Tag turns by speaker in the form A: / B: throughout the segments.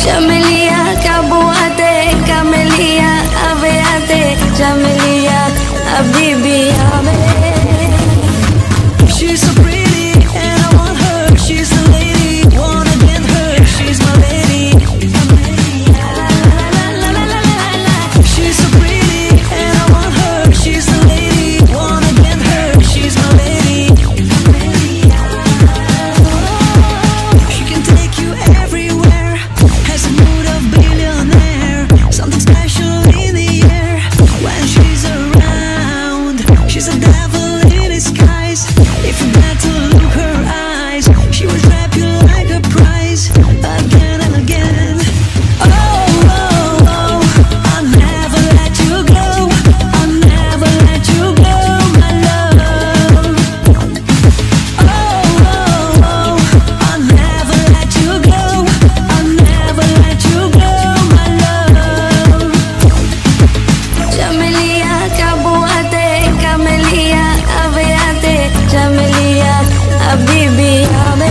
A: Jamelia, Kabuate, Camelia, Aveate, Jamelia, Habibi,
B: She's so pretty and I want her. She's the lady, wanna get her. She's my lady. She's so pretty and I want her. She's the lady, wanna get her. She's my lady. She can take you everywhere. Has a mood of billionaire. Something special in the air when she's around. She's a devil in disguise. If you got to look her eyes, she will trap you like a prize again and again. Oh, oh, oh, I'll never let you go. I'll never let you go, my love. Oh, oh, oh, I'll never let you go. I'll never let you go, my love.
A: Jamelia, Kabuate, Camelia, Aveate, Jamelia, Habibi,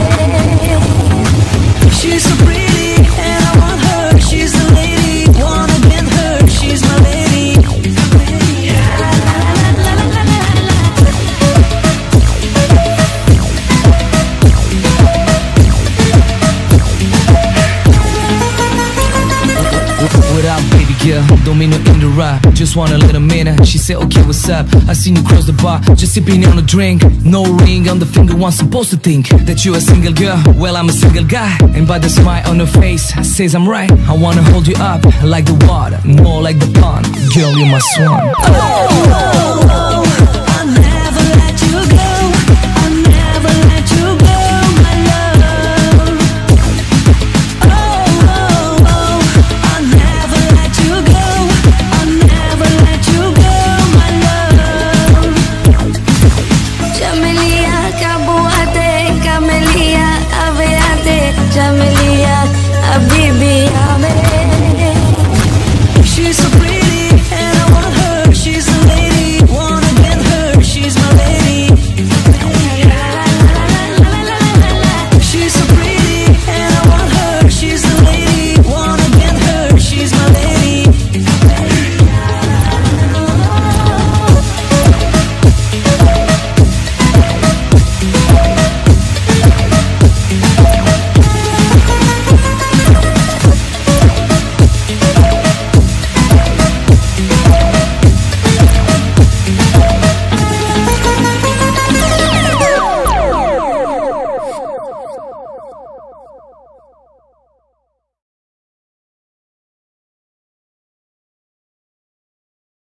B: She's so pretty and I want her. She's the lady, wanna get her. She's my lady.
C: What up, baby girl? Don't mean to interrupt, just want a little minute. She said, okay, what's up? I seen you cross the bar, just sipping on a drink. No ring on the finger, one supposed to think that you a single girl. Well, I'm a single guy, and by the smile on her face says I'm right. I wanna hold you up like the water, more like the pond. Girl, you're my swan.
B: Oh,